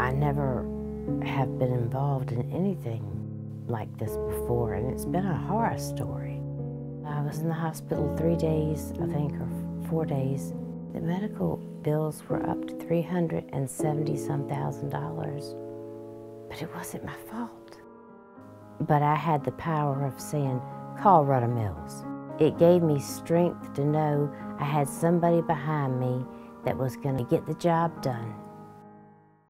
I never have been involved in anything like this before, and it's been a horror story. I was in the hospital 3 days, I think, or 4 days. The medical bills were up to $370-some thousand, but it wasn't my fault. But I had the power of saying, call Rutter Mills. It gave me strength to know I had somebody behind me that was going to get the job done.